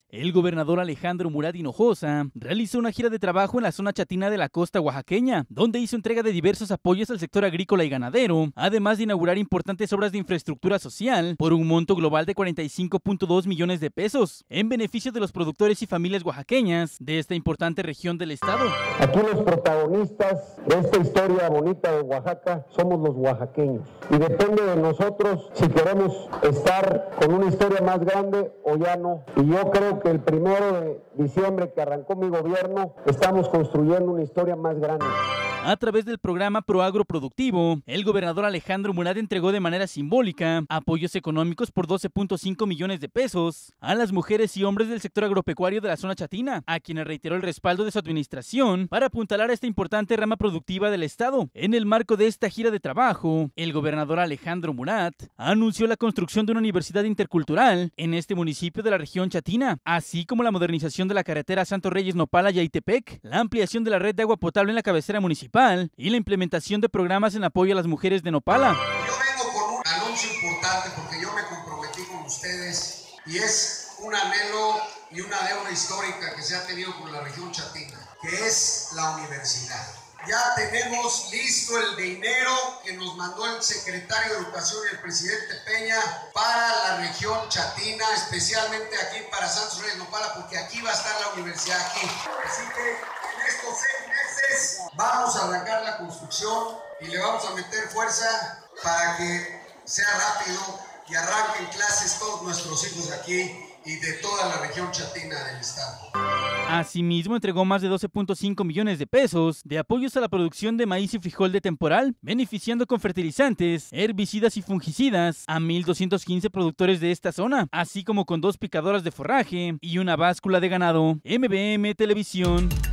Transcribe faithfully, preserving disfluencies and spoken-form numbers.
El gobernador Alejandro Murat Hinojosa realizó una gira de trabajo en la zona chatina de la costa oaxaqueña, donde hizo entrega de diversos apoyos al sector agrícola y ganadero, además de inaugurar importantes obras de infraestructura social por un monto global de cuarenta y cinco punto dos millones de pesos, en beneficio de los productores y familias oaxaqueñas de esta importante región del estado. Aquí los protagonistas de esta historia bonita de Oaxaca somos los oaxaqueños, y depende de nosotros si queremos estar con una historia más grande o ya no. Y yo creo que el primero de diciembre que arrancó mi gobierno, estamos construyendo una historia más grande. A través del programa Proagro Productivo, el gobernador Alejandro Murat entregó de manera simbólica apoyos económicos por doce punto cinco millones de pesos a las mujeres y hombres del sector agropecuario de la zona chatina, a quienes reiteró el respaldo de su administración para apuntalar a esta importante rama productiva del estado. En el marco de esta gira de trabajo, el gobernador Alejandro Murat anunció la construcción de una universidad intercultural en este municipio de la región chatina, así como la modernización de la carretera Santos Reyes-Nopala y Aitepec, la ampliación de la red de agua potable en la cabecera municipal y la implementación de programas en apoyo a las mujeres de Nopala. Yo vengo con un anuncio importante porque yo me comprometí con ustedes y es un anhelo y una deuda histórica que se ha tenido con la región chatina, que es la universidad. Ya tenemos listo el dinero que nos mandó el secretario de Educación y el presidente Peña para la región chatina, especialmente aquí para Santos Reyes Nopala, porque aquí va a estar la universidad aquí. Así que en estos seis meses vamos a arrancar la construcción y le vamos a meter fuerza para que sea rápido y arranquen clases todos nuestros hijos de aquí y de toda la región chatina del estado. Asimismo, entregó más de doce punto cinco millones de pesos de apoyos a la producción de maíz y frijol de temporal, beneficiando con fertilizantes, herbicidas y fungicidas a mil doscientos quince productores de esta zona, así como con dos picadoras de forraje y una báscula de ganado. M B M Televisión.